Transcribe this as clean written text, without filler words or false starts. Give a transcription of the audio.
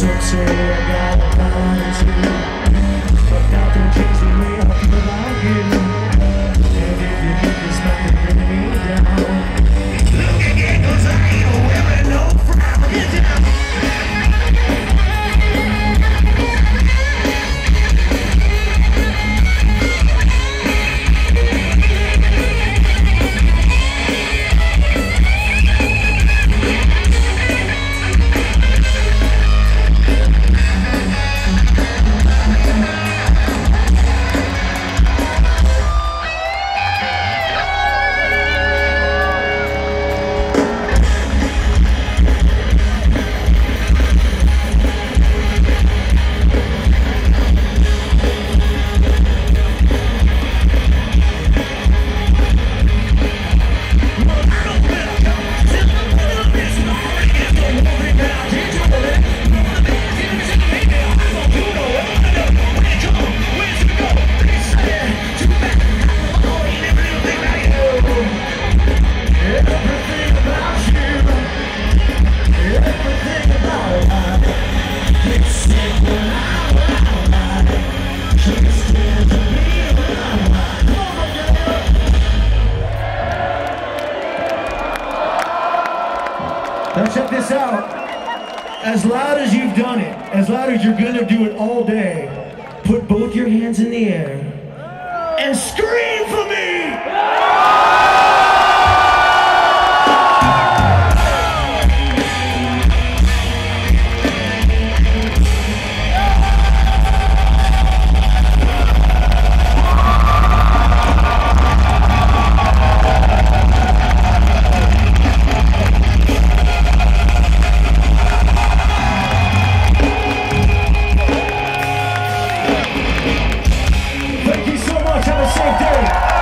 Some say I got a mind to, but that don't change the way I feel about you. And if you need this man to bring me down, look again, 'cause I ain't wearing no frown. Get down. Now check this out. As loud as you've done it, as loud as you're gonna do it all day, put both your hands in the air and scream for me! Thank you so much. Have a safe day.